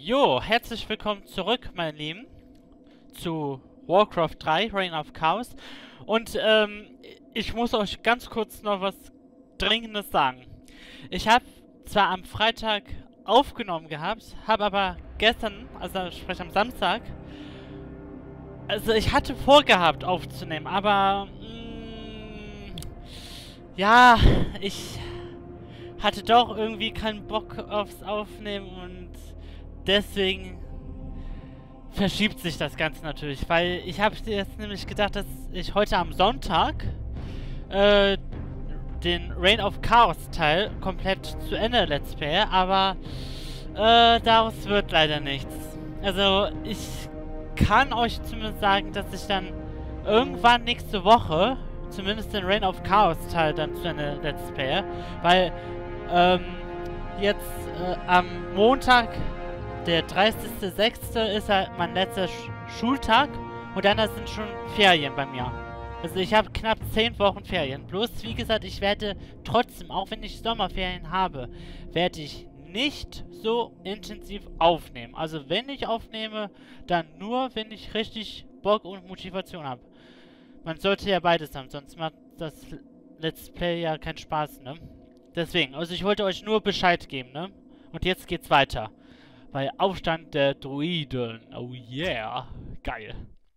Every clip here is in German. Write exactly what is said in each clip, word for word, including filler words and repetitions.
Jo, herzlich willkommen zurück, meine Lieben, zu Warcraft drei, Reign of Chaos. Und ähm, ich muss euch ganz kurz noch was Dringendes sagen. Ich habe zwar am Freitag aufgenommen gehabt, habe aber gestern, also sprich am Samstag, also ich hatte vorgehabt aufzunehmen, aber mh, ja, ich hatte doch irgendwie keinen Bock aufs Aufnehmen und deswegen verschiebt sich das Ganze natürlich, weil ich habe jetzt nämlich gedacht, dass ich heute am Sonntag äh, den Reign of Chaos Teil komplett zu Ende Let's Play, aber äh, daraus wird leider nichts. Also ich kann euch zumindest sagen, dass ich dann irgendwann nächste Woche zumindest den Reign of Chaos Teil dann zu Ende Let's Play, weil ähm, jetzt äh, am Montag, der dreißigste sechste ist halt mein letzter Sch Schultag und dann sind schon Ferien bei mir. Also ich habe knapp zehn Wochen Ferien. Bloß, wie gesagt, ich werde trotzdem, auch wenn ich Sommerferien habe, werde ich nicht so intensiv aufnehmen. Also wenn ich aufnehme, dann nur, wenn ich richtig Bock und Motivation habe. Man sollte ja beides haben, sonst macht das Let's Play ja keinen Spaß, ne? Deswegen, also ich wollte euch nur Bescheid geben, ne? Und jetzt geht's weiter. Bei Aufstand der Druiden. Oh yeah. Geil.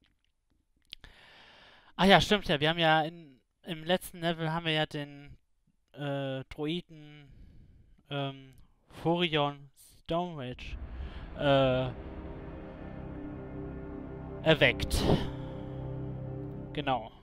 Ah ja, stimmt ja. Wir haben ja in, im letzten Level haben wir ja den äh, Druiden ähm, Furion Stonewitch äh, erweckt. Genau.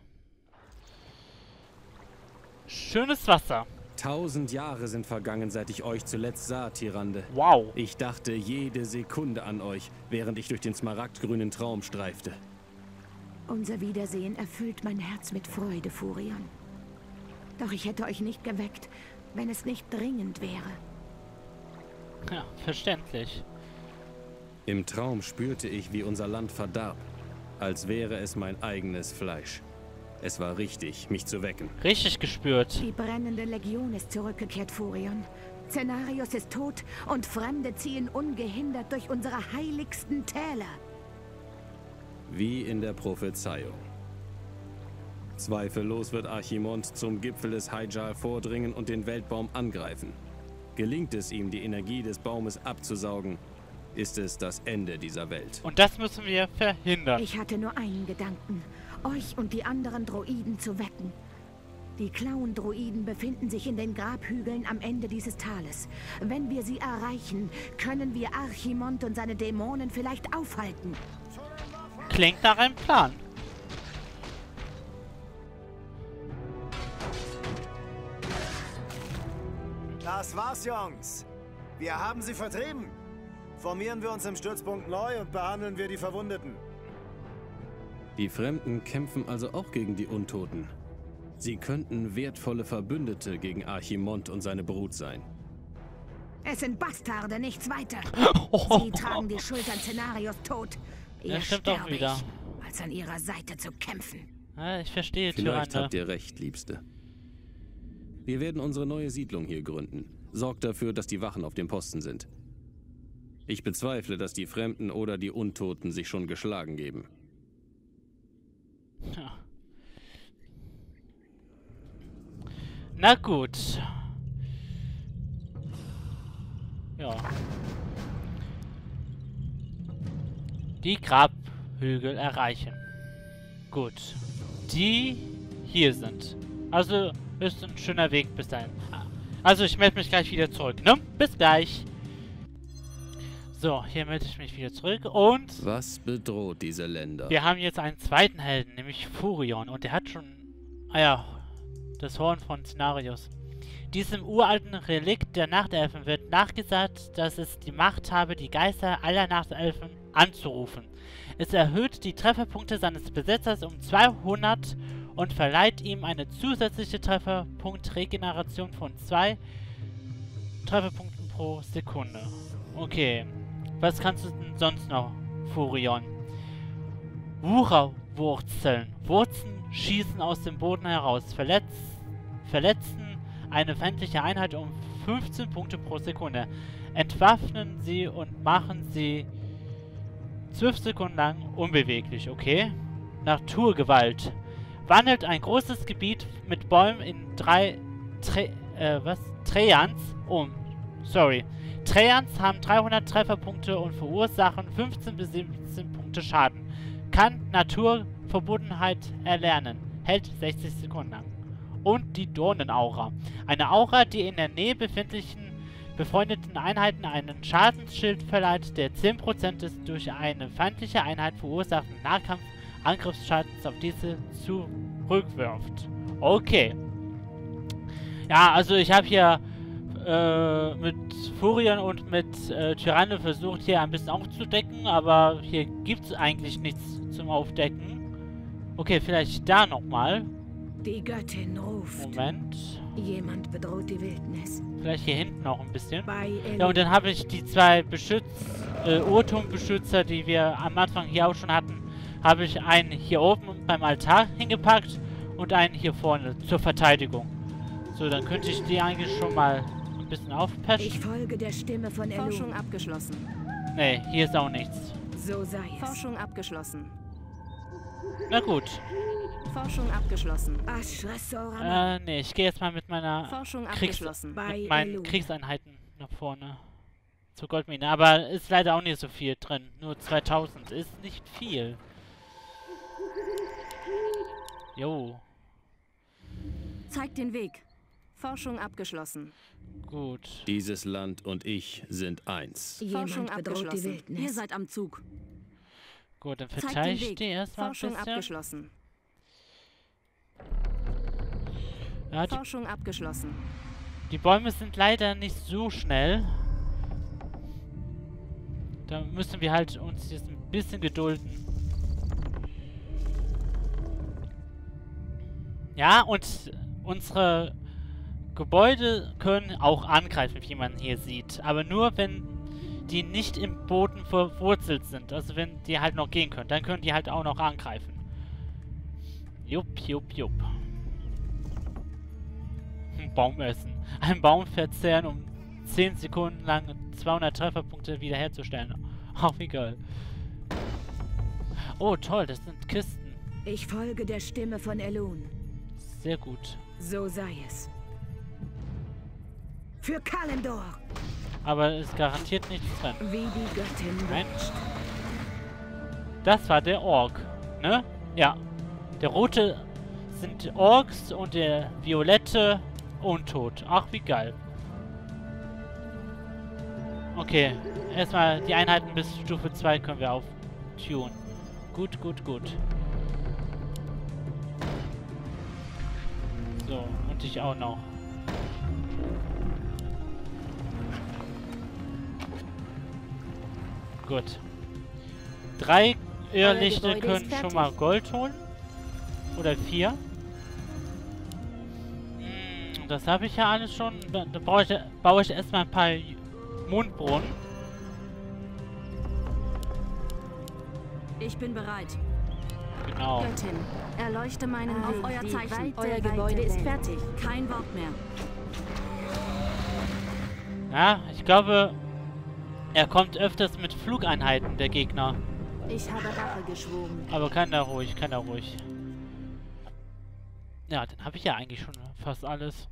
Schönes Wasser. Tausend Jahre sind vergangen, seit ich euch zuletzt sah, Tyrande. Wow. Ich dachte jede Sekunde an euch, während ich durch den smaragdgrünen Traum streifte. Unser Wiedersehen erfüllt mein Herz mit Freude, Furion. Doch ich hätte euch nicht geweckt, wenn es nicht dringend wäre. Ja, verständlich. Im Traum spürte ich, wie unser Land verdarb, als wäre es mein eigenes Fleisch. Es war richtig, mich zu wecken. Richtig gespürt. Die brennende Legion ist zurückgekehrt, Furion. Cenarius ist tot und Fremde ziehen ungehindert durch unsere heiligsten Täler. Wie in der Prophezeiung. Zweifellos wird Archimond zum Gipfel des Hyjal vordringen und den Weltbaum angreifen. Gelingt es ihm, die Energie des Baumes abzusaugen, ist es das Ende dieser Welt. Und das müssen wir verhindern. Ich hatte nur einen Gedanken, euch und die anderen Droiden zu wecken. Die Clown-Droiden befinden sich in den Grabhügeln am Ende dieses Tales. Wenn wir sie erreichen, können wir Archimond und seine Dämonen vielleicht aufhalten. Klingt nach einem Plan. Das war's, Jungs. Wir haben sie vertrieben. Formieren wir uns im Stützpunkt neu und behandeln wir die Verwundeten. Die Fremden kämpfen also auch gegen die Untoten. Sie könnten wertvolle Verbündete gegen Archimond und seine Brut sein. Es sind Bastarde, nichts weiter. Sie tragen die Schuld an Cenarius Tod. Ja, Ihr stimmt auch sterbe wieder. ich, als an ihrer Seite zu kämpfen. Ja, ich verstehe, Vielleicht Tyrande. habt ihr recht, Liebste. Wir werden unsere neue Siedlung hier gründen. Sorgt dafür, dass die Wachen auf dem Posten sind. Ich bezweifle, dass die Fremden oder die Untoten sich schon geschlagen geben. Ja. Na gut. Ja. Die Grabhügel erreichen. Gut. Die hier sind. Also ist ein schöner Weg bis dahin. Also ich melde mich gleich wieder zurück, ne? Bis gleich. So, hier melde ich mich wieder zurück und... Was bedroht diese Länder? Wir haben jetzt einen zweiten Helden, nämlich Furion. Und der hat schon... Ah ja, das Horn von Cenarius. Diesem uralten Relikt der Nachtelfen wird nachgesagt, dass es die Macht habe, die Geister aller Nachtelfen anzurufen. Es erhöht die Trefferpunkte seines Besitzers um zweihundert und verleiht ihm eine zusätzliche Trefferpunkt-Regeneration von zwei Trefferpunkten pro Sekunde. Okay. Was kannst du denn sonst noch, Furion? Wucherwurzeln. Wurzeln schießen aus dem Boden heraus. Verletz verletzen eine feindliche Einheit um fünfzehn Punkte pro Sekunde. Entwaffnen sie und machen sie zwölf Sekunden lang unbeweglich, okay? Naturgewalt. Wandelt ein großes Gebiet mit Bäumen in drei Tre äh, was? Treants um. Sorry. Treants haben dreihundert Trefferpunkte und verursachen fünfzehn bis siebzehn Punkte Schaden. Kann Naturverbundenheit erlernen. Hält sechzig Sekunden lang. Und die Dornenaura. Eine Aura, die in der Nähe befindlichen befreundeten Einheiten einen Schadensschild verleiht, der zehn Prozent des durch eine feindliche Einheit verursachten Nahkampf-Angriffsschadens auf diese zurückwirft. Okay. Ja, also ich habe hier äh, mit Furien und mit äh, Tyranne versucht, hier ein bisschen aufzudecken, aber hier gibt es eigentlich nichts zum Aufdecken. Okay, vielleicht da nochmal. Die Göttin ruft. Moment. Jemand bedroht die Wildnis. Vielleicht hier hinten noch ein bisschen. Bei Ja, und dann habe ich die zwei Beschütz äh, Urturmbeschützer, die wir am Anfang hier auch schon hatten, habe ich einen hier oben beim Altar hingepackt und einen hier vorne zur Verteidigung. So, dann könnte ich die eigentlich schon mal ein bisschen aufpatchen. Ich folge der Stimme von Elun. Forschung abgeschlossen. Nee, hier ist auch nichts. So sei es. Forschung abgeschlossen. Na gut. Forschung abgeschlossen. Ashresorama. Äh, nee, ich gehe jetzt mal mit meiner Forschung Kriegs abgeschlossen. Bei mit meinen Elun. Kriegseinheiten nach vorne. Zur Goldmine. Aber ist leider auch nicht so viel drin. Nur zweitausend. Ist nicht viel. Jo. Zeigt den Weg. Forschung abgeschlossen. Gut. Dieses Land und ich sind eins. Forschung Jemand bedroht die abgeschlossen. Ihr Wildnis. seid am Zug. Gut, dann Zeigt verteile den ich Weg. die erstmal ein Forschung bisschen. abgeschlossen. Ja, die, Forschung abgeschlossen. die Bäume sind leider nicht so schnell. Da müssen wir halt uns jetzt ein bisschen gedulden. Ja, und unsere Gebäude können auch angreifen, wie man hier sieht. Aber nur, wenn die nicht im Boden verwurzelt sind. Also wenn die halt noch gehen können. Dann können die halt auch noch angreifen. Jupp, jupp, jupp. Ein Baum essen. Ein Baum verzehren, um zehn Sekunden lang zweihundert Trefferpunkte wiederherzustellen. Auch wie geil. Oh, toll, das sind Kisten. Ich folge der Stimme von Elun. Sehr gut. So sei es. Für Kalendor. Aber es ist garantiert nichts drin. Wie die Göttin Mensch. wünscht. Das war der Ork, ne? Ja. Der rote sind Orks und der violette Untot. Ach, wie geil. Okay. Erstmal die Einheiten bis Stufe zwei können wir auftun. Gut, gut, gut. So, und ich auch noch. Gut. Drei Irrlichte Gebäude können ist schon fertig. mal Gold holen. Oder vier. Hm, das habe ich ja alles schon. Da, da baue ich, baue ich erstmal ein paar Mondbrunnen. Ich bin bereit. Genau. Göttin, erleuchte meinen Ah, Weg. Auf euer die Zeichen. weite, Euer weite Gebäude ist Welt. fertig. Kein Wort mehr. Ja, ich glaube, er kommt öfters mit Flugeinheiten, der Gegner. Ich habe Rache geschworen. Aber kann da ruhig, kann da ruhig. Ja, dann habe ich ja eigentlich schon fast alles.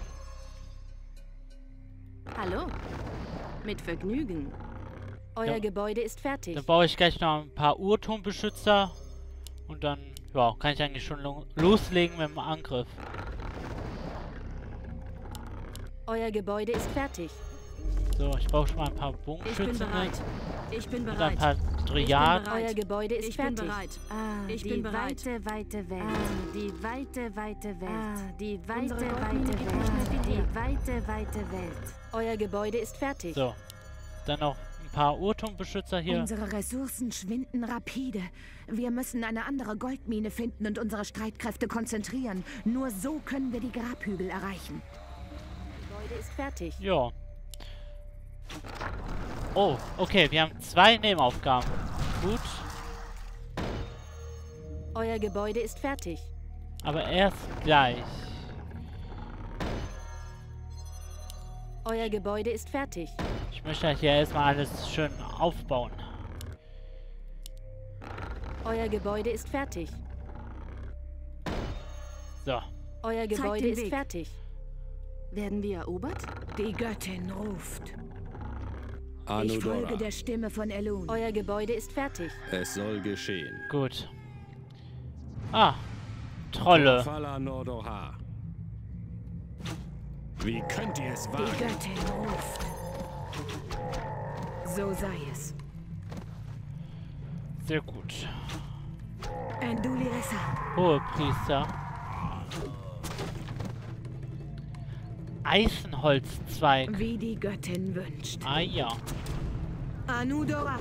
Hallo? Mit Vergnügen. Euer Ja. Gebäude ist fertig. Dann baue ich gleich noch ein paar Urturmbeschützer. Und dann, ja, kann ich eigentlich schon lo loslegen mit dem Angriff. Euer Gebäude ist fertig. So, ich brauche schon mal ein paar Ich bin Bogenschützen bereit. Ich bin und ein bereit. paar Ich bin Triaden. bereit. Euer Gebäude ist Ich bin fertig. bereit. Ah, Ich Die bin bereit. weite, weite Welt. Ah. Die weite, weite Welt. Ah. Die weite, Unsere weite Goldmine Welt. gibt nicht mehr viel Die her. weite, weite Welt. Euer Gebäude ist fertig. So, dann noch ein paar Urturmbeschützer hier. Unsere Ressourcen schwinden rapide. Wir müssen eine andere Goldmine finden und unsere Streitkräfte konzentrieren. Nur so können wir die Grabhügel erreichen. Euer Gebäude ist fertig. Ja. Oh, okay, wir haben zwei Nebenaufgaben. Gut, Euer Gebäude ist fertig. aber erst gleich. Euer Gebäude ist fertig. Ich möchte hier erstmal alles schön aufbauen. Euer Gebäude ist fertig. So. Euer Zeigt Gebäude den ist Weg. fertig. Werden wir erobert? Die Göttin ruft. Ich Anudora. folge der Stimme von Elun. Euer Gebäude ist fertig. Es soll geschehen. Gut. Ah. Trolle. Fala Nordoha. Wie könnt ihr es Die wagen? Göttin ruft. So sei es. Sehr gut. Enduliressa. Hohepriester. Eisenholzzweig. Wie die Göttin wünscht. Ah ja. Anudora.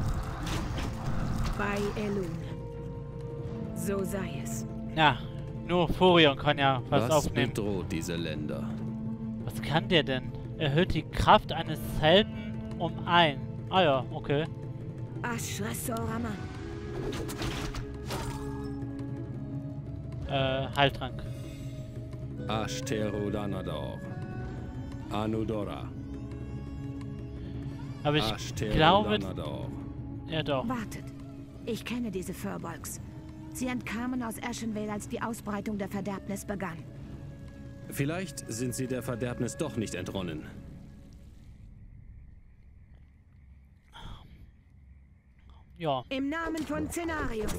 Bei Elun. So sei es. Na, nur Furion kann ja was, Was aufnehmen. bedroht diese Länder? Was kann der denn? Erhöht die Kraft eines Helden um ein. Ah ja, okay. Ashresorama. Äh, Heiltrank. Ashterodanador. Anudora. Aber ich glaube... Ashterodanador. Ja doch. Wartet. Ich kenne diese Furbolgs. Sie entkamen aus Ashenvale, als die Ausbreitung der Verderbnis begann. Vielleicht sind sie der Verderbnis doch nicht entronnen. Ja. Im Namen von Cenarius.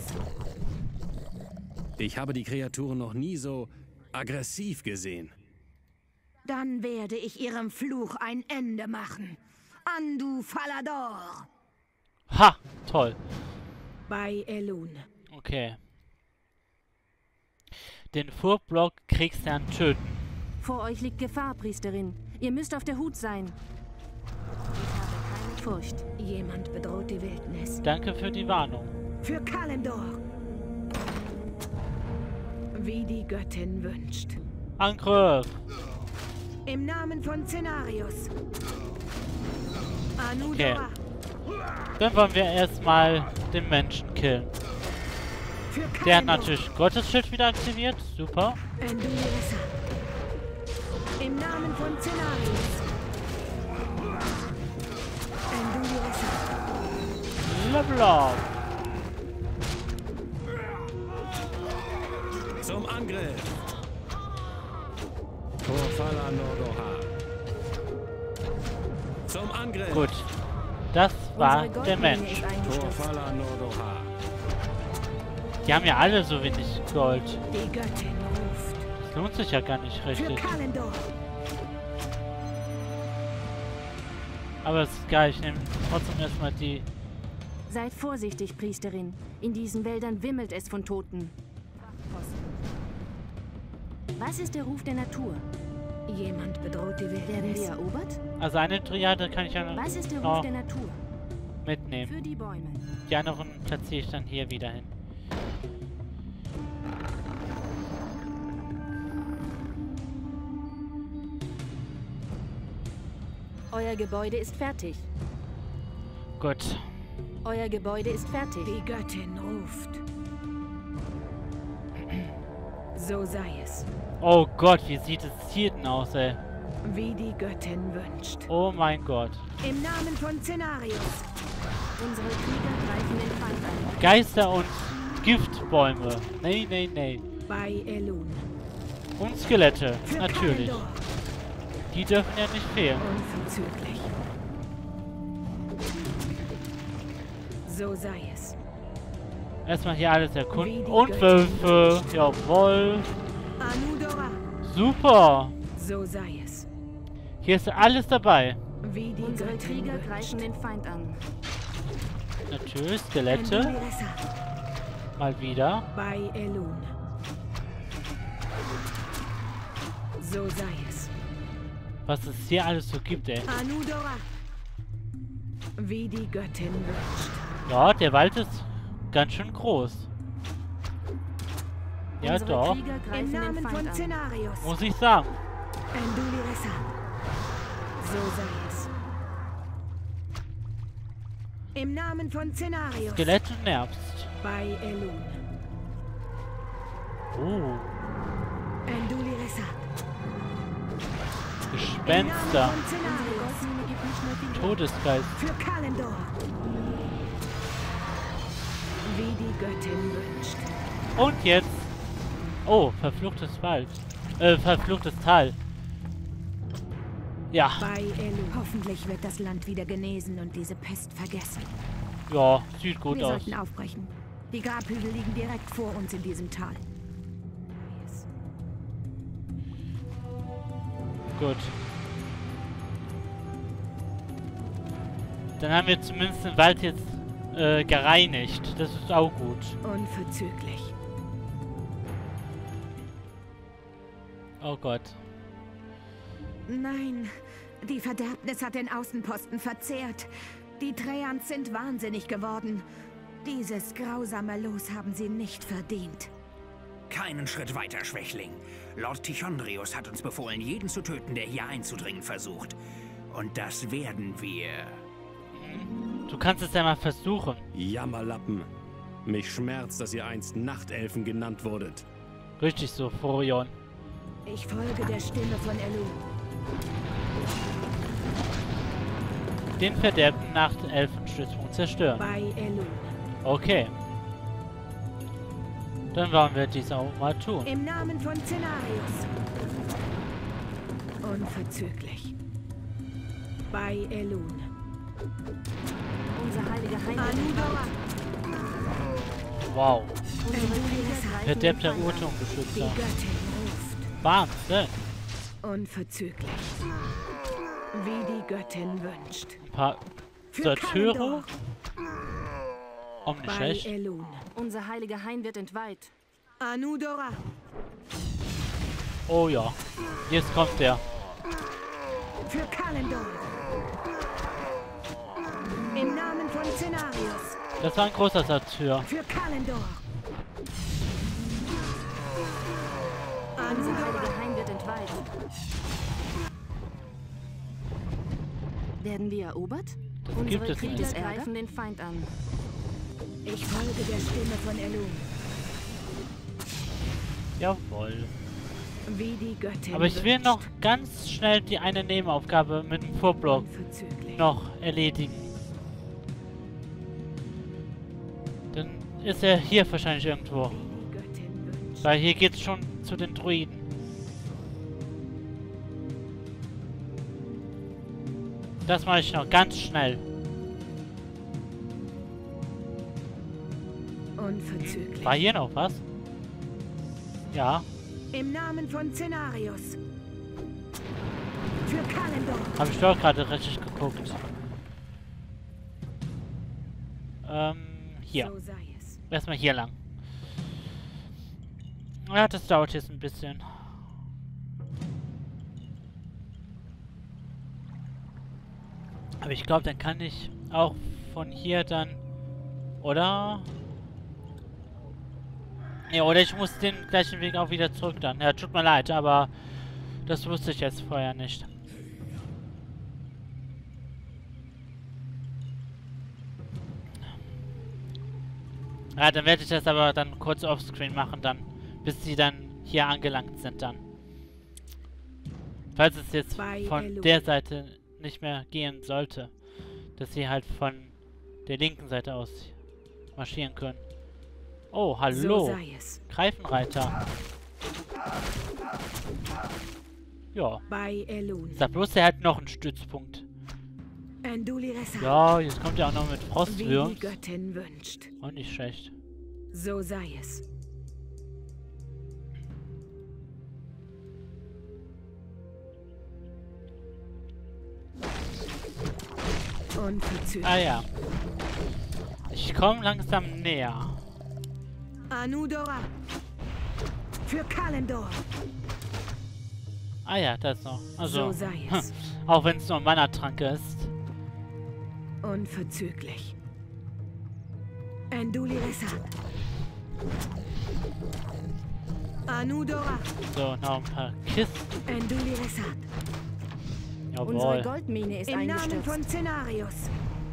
Ich habe die Kreaturen noch nie so aggressiv gesehen. Dann werde ich ihrem Fluch ein Ende machen. Andu Falador. Ha! Toll. Bei Elun. Okay. Den Furblock Kriegsherrn töten. Vor euch liegt Gefahr, Priesterin. Ihr müsst auf der Hut sein. Ich habe keine Furcht. Jemand bedroht die Wildnis. Danke für die Warnung. Für Kalendor. Wie die Göttin wünscht. Angriff! Im Namen von Cenarius. Anudora. Dann wollen wir erstmal den Menschen killen. Für Der hat Kalendor. natürlich Gottesschild wieder aktiviert. Super. Enduliressa. Im Namen von Cenarius. Enduliressa. Level up. Zum Angriff! Torfala Nordoha. Zum Angriff! Gut. Das war Unsere der Goldmine Mensch. ist eingestürzt. Torfala Nordoha. Die haben ja alle so wenig Gold. Die Göttin ruft. Das lohnt sich ja gar nicht Für richtig. Kalendor. Aber es ist geil. Ich nehme trotzdem erstmal die... Seid vorsichtig, Priesterin. In diesen Wäldern wimmelt es von Toten. Was ist der Ruf der Natur? Jemand bedroht die Werden wir Wildnis. erobert? Also eine Triade kann ich ja noch Was ist der Ruf noch der Natur? mitnehmen. Für die Bäume. Die anderen platziere ich dann hier wieder hin. Euer Gebäude ist fertig. Gut. Euer Gebäude ist fertig. Die Göttin ruft. So sei es. Oh Gott, wie sieht es hier denn aus, ey? Wie die Göttin wünscht. Oh mein Gott. Im Namen von Cenarius. Unsere Krieger greifen den Feind an. Geister und Giftbäume. Nee, nee, nee. Bei Elun. Und Skelette, Für natürlich. Kalendor. Die dürfen ja nicht fehlen. Unverzüglich. So sei es. Erstmal hier alles erkunden. Wie die Und Göttin Wölfe. Jawohl. Anudora. Super. So sei es. Hier ist alles dabei. Wie die Unsere Göttin Krieger wünscht. greifen den Feind an. Natürlich, Skelette. Enduliressa. Mal wieder. Bei Elun. So sei es. Was es hier alles so gibt, ey. Anudora. Wie die Göttin wünscht. Ja, der Wald ist ganz schön groß. Ja, Unsere doch. Krieger Im greifen den Namen Feind von an. Cenarius. Muss ich sagen. Enduliressa. So sei es. Im Namen von Cenarius. Skelett und Herbst. Bei Elun. Oh. Enduliressa. Gespenster. Todesgeist. Für Kalendor. Wie die Göttin wünscht. Und jetzt... Oh, verfluchtes Wald. Äh, verfluchtes Tal. Ja. Bei Elu. Hoffentlich wird das Land wieder genesen und diese Pest vergessen. Ja, sieht gut Wir aus. sollten aufbrechen. Die Grabhügel liegen direkt vor uns in diesem Tal. Gut. Dann haben wir zumindest den Wald jetzt äh, gereinigt. Das ist auch gut. Unverzüglich. Oh Gott. Nein, die Verderbnis hat den Außenposten verzehrt. Die Treants sind wahnsinnig geworden. Dieses grausame Los haben sie nicht verdient. Keinen Schritt weiter, Schwächling. Lord Tichondrius hat uns befohlen, jeden zu töten, der hier einzudringen versucht. Und das werden wir. Du kannst es ja mal versuchen. Jammerlappen. Mich schmerzt, dass ihr einst Nachtelfen genannt wurdet. Richtig so, Furion. Ich folge der Stimme von Elu. Den verderbten Nachtelfenstützpunkt zerstören. Bei Elu. Okay. Dann wollen wir dies auch mal tun. Im Namen von Cenarius. Unverzüglich. Bei Elun. Unser heiliger Heiland. Anudora. Wow. Unsere Krieger Verderbter greifen den Feind an. Die Urturmbeschützer. Göttin ruft. Wahnsinn. Unverzüglich. Wie die Göttin wünscht. Ein paar Für Sorteure. Kalendor. Auch nicht Bei schlecht. Elun. Unser heiliger Hain wird entweiht. Anudora. Oh ja. Jetzt kommt der. Für Kalendor. Im Namen von Cenarius. Das war ein großer Satyr. Für Kalendor. Unser Anudora. heiliger Hain wird entweiht. Werden wir erobert? Das Unsere gibt es Krieger nicht. greifen den Feind an. Ich folge der Stimme von Elun. Jawohl. Wie die Göttin Aber ich will wünscht. noch ganz schnell die eine Nebenaufgabe mit dem Vorblock Unverzüglich. noch erledigen. Dann ist er hier wahrscheinlich irgendwo. Wie die Göttin wünscht. Weil hier geht's schon zu den Druiden. Das mache ich noch ganz schnell. Unverzüglich. War hier noch was? Ja. Im Namen von Cenarius. Für Kalendor. Habe ich doch gerade richtig geguckt. Ähm, hier. So sei es. Erstmal hier lang. Ja, das dauert jetzt ein bisschen. Aber ich glaube, dann kann ich auch von hier dann... Oder? Ja, oder ich muss den gleichen Weg auch wieder zurück dann. Ja, tut mir leid, aber das wusste ich jetzt vorher nicht. Ja, dann werde ich das aber dann kurz offscreen machen dann, bis sie dann hier angelangt sind dann. Falls es jetzt Bei von Elu. der Seite nicht mehr gehen sollte, dass sie halt von der linken Seite aus marschieren können. Oh, hallo. So sei es. Greifenreiter. Ja. Bei Elun. Sag bloß, der hat noch einen Stützpunkt. Enduli Ressa. Ja, jetzt kommt er auch noch mit Wie die Frostwürms. Göttin wünscht. Auch nicht schlecht. So sei es. Unverzüglich. Ah ja. Ich komme langsam näher. Anudora. Für Kalendor. Ah ja, das noch. Also, So sei es. auch wenn es nur ein Mana-Trank ist. Unverzüglich. Enduli Ressa. Anudora. So, noch ein paar Kisten. Enduli Ressa. Unsere Jawohl. Goldmine ist Im Namen eingestürzt. von Cenarius.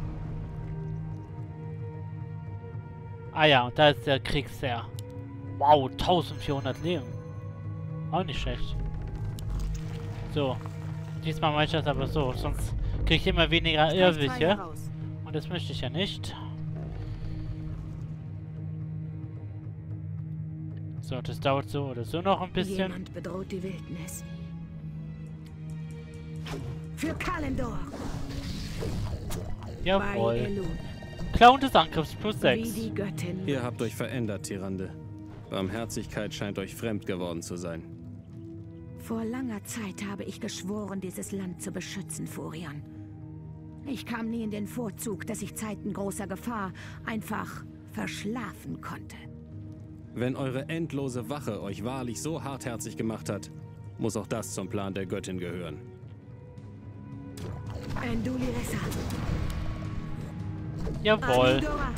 Ah ja, und da ist der Kriegsherr. Wow, eintausendvierhundert Leben. Auch nicht schlecht. So. Diesmal mache ich das aber so, sonst kriege ich immer weniger Irrwiche. heraus. Und das möchte ich ja nicht. So, das dauert so oder so noch ein bisschen. Jemand bedroht die Wildnis. Für Kalendor. Bei Jawohl. Elun. Clown des Angriffs plus Wie sechs. die Göttin. Ihr habt euch verändert, Tyrande. Barmherzigkeit scheint euch fremd geworden zu sein. Vor langer Zeit habe ich geschworen, dieses Land zu beschützen, Furion. Ich kam nie in den Vorzug, dass ich Zeiten großer Gefahr einfach verschlafen konnte. Wenn eure endlose Wache euch wahrlich so hartherzig gemacht hat, muss auch das zum Plan der Göttin gehören. Enduliressa. Jawohl. Anudora.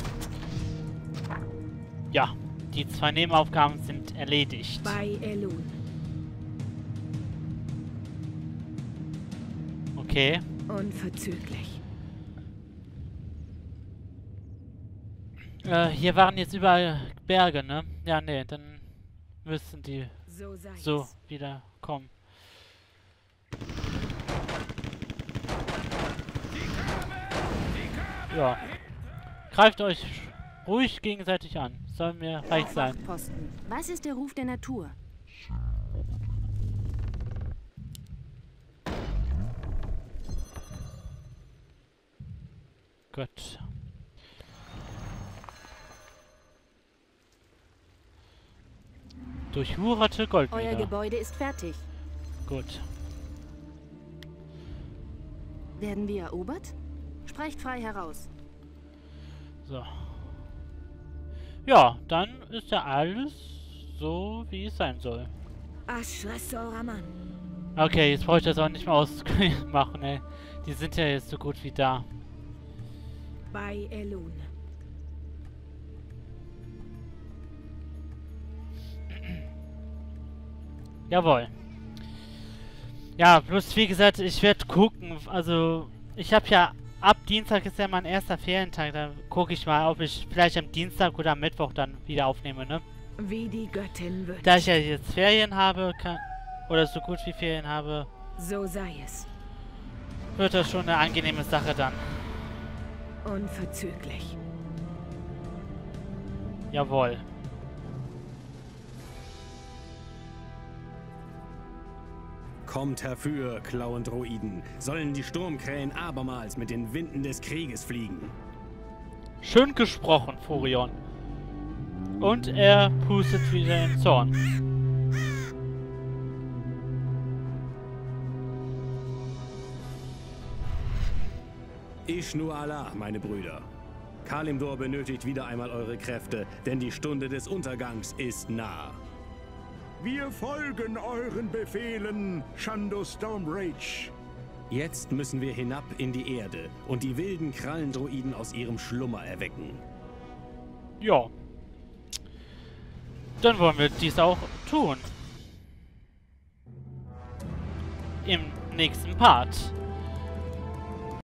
Ja, die zwei Nebenaufgaben sind erledigt. Bei Elun. Okay. Unverzüglich. Äh, hier waren jetzt überall Berge, ne? Ja, nee, dann müssen die So sei so es. wieder kommen. Ja. Greift euch ruhig gegenseitig an. Soll mir recht sein. Posten. Was ist der Ruf der Natur? Gut. Durchwucherte Euer Goldmine. Gebäude ist fertig. Gut. Werden wir erobert? Sprecht frei heraus. So. Ja, dann ist ja alles so, wie es sein soll. Ashresoraman. Okay, jetzt brauche ich das auch nicht mehr ausmachen, ey. Die sind ja jetzt so gut wie da. Bei Elun. Jawohl. Ja, bloß wie gesagt, ich werde gucken. Also, ich habe ja, ab Dienstag ist ja mein erster Ferientag. Da gucke ich mal, ob ich vielleicht am Dienstag oder am Mittwoch dann wieder aufnehme, ne? Wie die Göttin wünscht. Da ich ja jetzt Ferien habe, kann, oder so gut wie Ferien habe, So sei es. wird das schon eine angenehme Sache dann. Unverzüglich. Jawohl. Kommt herfür, Klauendroiden. Sollen die Sturmkrähen abermals mit den Winden des Krieges fliegen. Schön gesprochen, Furion. Und er pustet wieder in Zorn. Ishnu Allah, meine Brüder. Kalimdor benötigt wieder einmal eure Kräfte, denn die Stunde des Untergangs ist nah. Wir folgen euren Befehlen, Shando Stormrage. Jetzt müssen wir hinab in die Erde und die wilden Krallendroiden aus ihrem Schlummer erwecken. Ja. Dann wollen wir dies auch tun. Im nächsten Part.